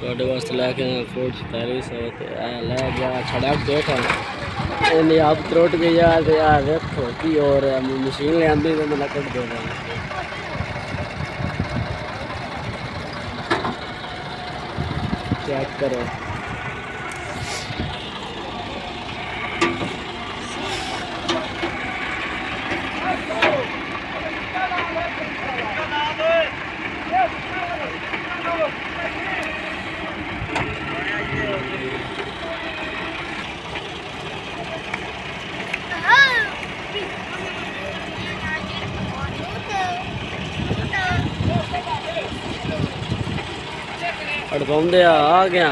थोड़े वास्ते लैके फूड 4700 लै गया छड़ा देखा इन्हें आप त्रुट गई यार देखो की और मशीन ले आंदी तो मैं कट दे रहा चेक करो अड़काउंदे आ गया